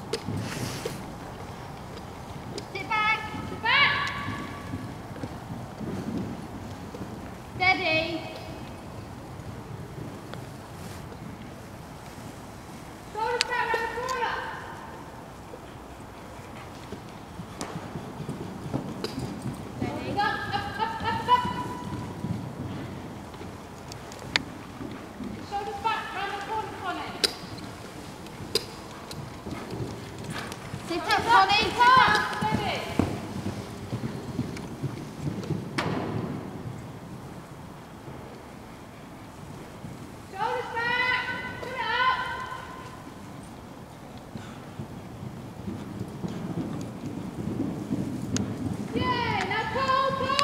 Sit back. Sit back. Steady. Shoulders back round the corner. Steady. Up, up, up, up, up. Shoulders back round the corner, Connie. Sit up, Connie.